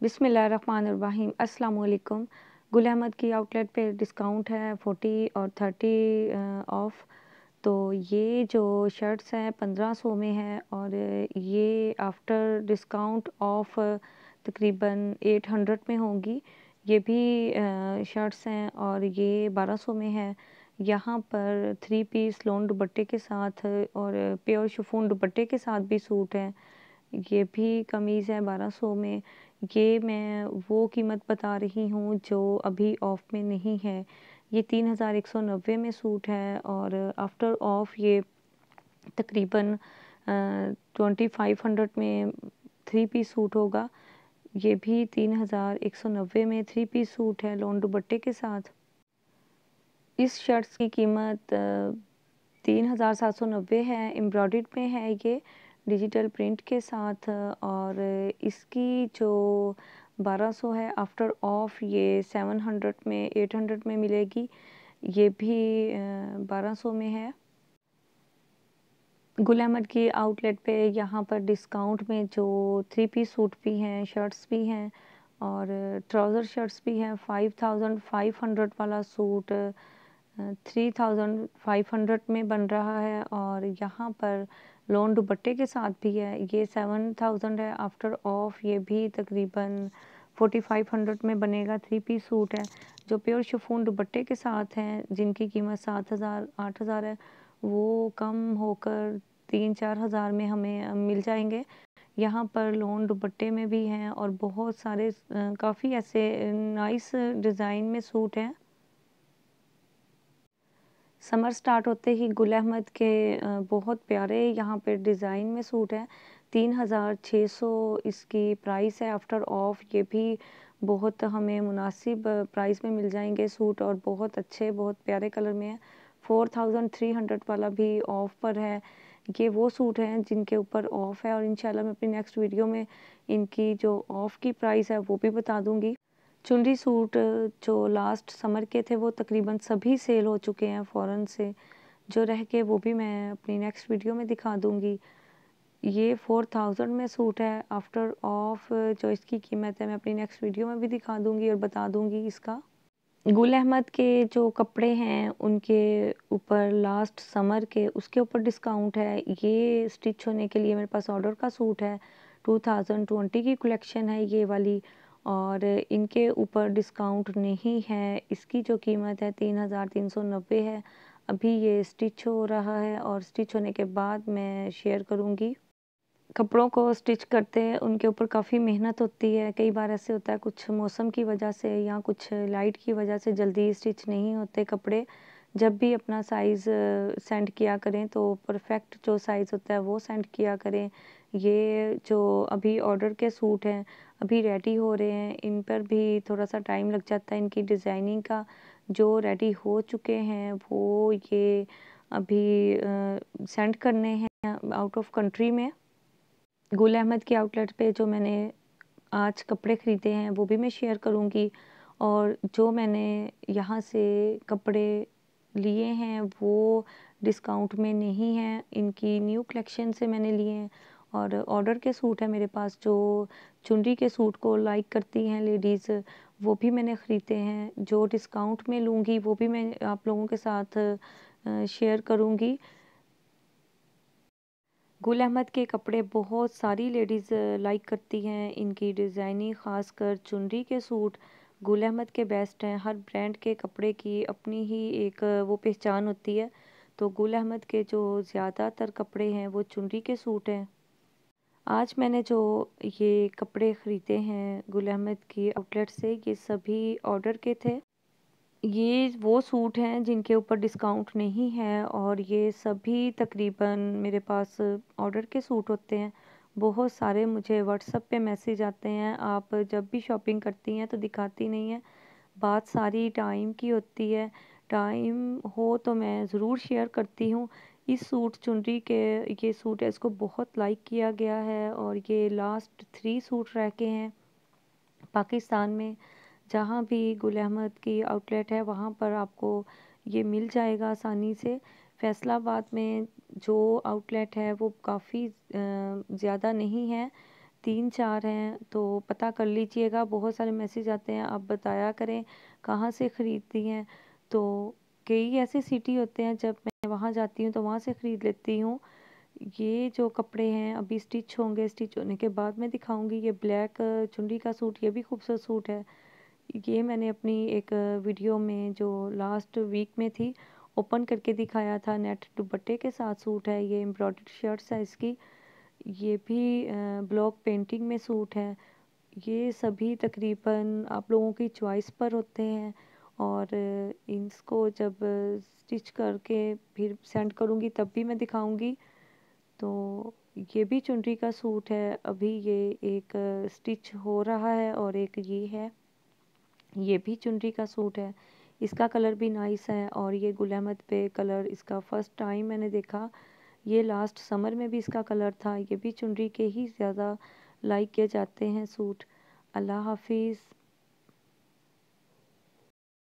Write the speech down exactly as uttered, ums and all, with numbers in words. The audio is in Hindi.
बिस्मिल्लाहिर्रहमानिर्रहीम अस्सलाम वालेकुम। गुल अहमद की आउटलेट पे डिस्काउंट है फोर्टी और थर्टी ऑफ। तो ये जो शर्ट्स हैं पंद्रह सौ में है और ये आफ्टर डिस्काउंट ऑफ तकरीबन एट हंड्रेड में होंगी। ये भी शर्ट्स हैं और ये बारह सौ में है। यहाँ पर थ्री पीस लॉन दुपट्टे के साथ और प्योर शिफॉन दुपट्टे के साथ भी सूट हैं। ये भी कमीज़ है बारह सौ में। ये मैं वो कीमत बता रही हूँ जो अभी ऑफ में नहीं है। ये तीन हज़ार एक सौ नब्बे में सूट है और आफ्टर ऑफ ये तकरीबन ट्वेंटी फाइव हंड्रेड में थ्री पीस सूट होगा। ये भी तीन हज़ार एक सौ नब्बे में थ्री पीस सूट है लॉन दुपट्टे के साथ। इस शर्ट्स की कीमत तीन हज़ार सात सौ नब्बे है। एम्ब्रॉयडर्ड में है ये डिजिटल प्रिंट के साथ और इसकी जो बारह सौ है आफ्टर ऑफ ये सेवन हंड्रेड में एट हंड्रेड में मिलेगी। ये भी बारह सौ में है। गुल अहमद की आउटलेट पे यहाँ पर डिस्काउंट में जो थ्री पीस सूट भी हैं, शर्ट्स भी हैं और ट्राउज़र शर्ट्स भी हैं। फाइव थाउजेंड फाइव हंड्रेड वाला suit three thousand five hundred में बन रहा है और यहाँ पर लॉन दुपट्टे के साथ भी है। ये सेवन थाउजेंड है आफ्टर ऑफ। ये भी तकरीबन फोर्टी फाइव हंड्रेड में बनेगा। थ्री पीस सूट है जो प्योर शिफॉन दुपट्टे के साथ हैं, जिनकी कीमत सात हज़ार आठ हज़ार है, वो कम होकर तीन चार हज़ार में हमें मिल जाएंगे। यहाँ पर लॉन दुपट्टे में भी हैं और बहुत सारे काफ़ी ऐसे नाइस डिज़ाइन में सूट हैं। समर स्टार्ट होते ही गुल अहमद के बहुत प्यारे यहाँ पे डिज़ाइन में सूट है। तीन हज़ार छः सौ इसकी प्राइस है आफ्टर ऑफ। ये भी बहुत हमें मुनासिब प्राइस में मिल जाएंगे सूट और बहुत अच्छे बहुत प्यारे कलर में है। फोर थाउजेंड थ्री हंड्रेड वाला भी ऑफ़ पर है। ये वो सूट हैं जिनके ऊपर ऑफ़ है और इंशाल्लाह मैं अपनी नेक्स्ट वीडियो में इनकी जो ऑफ़ की प्राइस है वो भी बता दूँगी। चुनरी सूट जो लास्ट समर के थे वो तकरीबन सभी सेल हो चुके हैं फ़ौरन से। जो रह के वो भी मैं अपनी नेक्स्ट वीडियो में दिखा दूँगी। ये फोर थाउजेंड में सूट है आफ्टर ऑफ। जो इसकी कीमत है मैं अपनी नेक्स्ट वीडियो में भी दिखा दूँगी और बता दूँगी इसका। गुल अहमद के जो कपड़े हैं उनके ऊपर लास्ट समर के उसके ऊपर डिस्काउंट है। ये स्टिच होने के लिए मेरे पास ऑर्डर का सूट है। टू थाउजेंड ट्वेंटी की कलेक्शन है ये वाली और इनके ऊपर डिस्काउंट नहीं है। इसकी जो कीमत है तीन हज़ार तीन सौ नब्बे है। अभी ये स्टिच हो रहा है और स्टिच होने के बाद मैं शेयर करूँगी। कपड़ों को स्टिच करते हैं उनके ऊपर काफ़ी मेहनत होती है। कई बार ऐसे होता है कुछ मौसम की वजह से या कुछ लाइट की वजह से जल्दी स्टिच नहीं होते कपड़े। जब भी अपना साइज़ सेंड किया करें तो परफेक्ट जो साइज़ होता है वो सेंड किया करें। ये जो अभी ऑर्डर के सूट हैं अभी रेडी हो रहे हैं, इन पर भी थोड़ा सा टाइम लग जाता है इनकी डिज़ाइनिंग का। जो रेडी हो चुके हैं वो ये अभी सेंड करने हैं आउट ऑफ कंट्री में। गुल अहमद की आउटलेट पे जो मैंने आज कपड़े ख़रीदे हैं वो भी मैं शेयर करूँगी और जो मैंने यहाँ से कपड़े लिए हैं वो डिस्काउंट में नहीं हैं। इनकी न्यू कलेक्शन से मैंने लिए हैं और ऑर्डर के सूट है मेरे पास। जो चुनरी के सूट को लाइक करती हैं लेडीज़ वो भी मैंने ख़रीदे हैं। जो डिस्काउंट में लूँगी वो भी मैं आप लोगों के साथ शेयर करूँगी। गुल अहमद के कपड़े बहुत सारी लेडीज़ लाइक करती हैं। इनकी डिज़ाइनिंग ख़ासकर चुनरी के सूट गुल अहमद के बेस्ट हैं। हर ब्रांड के कपड़े की अपनी ही एक वो पहचान होती है। तो गुल अहमद के जो ज़्यादातर कपड़े हैं वो चुनरी के सूट हैं। आज मैंने जो ये कपड़े ख़रीदे हैं गुल अहमद की आउटलेट से ये सभी ऑर्डर के थे। ये वो सूट हैं जिनके ऊपर डिस्काउंट नहीं है और ये सभी तकरीबन मेरे पास ऑर्डर के सूट होते हैं। बहुत सारे मुझे व्हाट्सएप पे मैसेज आते हैं, आप जब भी शॉपिंग करती हैं तो दिखाती नहीं हैं। बात सारी टाइम की होती है। टाइम हो तो मैं ज़रूर शेयर करती हूँ। इस सूट चुनरी के ये सूट है, इसको बहुत लाइक किया गया है और ये लास्ट थ्री सूट रह के हैं पाकिस्तान में। जहाँ भी गुल अहमद की आउटलेट है वहाँ पर आपको ये मिल जाएगा आसानी से। फैसलाबाद में जो आउटलेट है वो काफ़ी ज़्यादा नहीं है। तीन चार हैं, तो पता कर लीजिएगा। बहुत सारे मैसेज आते हैं, आप बताया करें कहाँ से ख़रीदती हैं। तो कई ऐसे सिटी होते हैं, जब मैं वहाँ जाती हूँ तो वहाँ से ख़रीद लेती हूँ। ये जो कपड़े हैं अभी स्टिच होंगे, स्टिच होने के बाद मैं दिखाऊंगी। ये ब्लैक चुनरी का सूट, ये भी खूबसूरत सूट है। ये मैंने अपनी एक वीडियो में जो लास्ट वीक में थी ओपन करके दिखाया था। नेट दुपट्टे के साथ सूट है, ये एम्ब्रॉयडर्ड शर्ट्स है इसकी। ये भी ब्लॉक पेंटिंग में सूट है। ये सभी तकरीबन आप लोगों की चॉइस पर होते हैं, और इसको जब स्टिच करके फिर सेंड करूँगी तब भी मैं दिखाऊंगी। तो ये भी चुनरी का सूट है, अभी ये एक स्टिच हो रहा है, और एक ये है, ये भी चुनरी का सूट है। इसका कलर भी नाइस है, और ये गुल अहमद पे कलर इसका फ़र्स्ट टाइम मैंने देखा। ये लास्ट समर में भी इसका कलर था। ये भी चुनरी के ही ज़्यादा लाइक किए जाते हैं सूट। अल्लाह हाफिज़।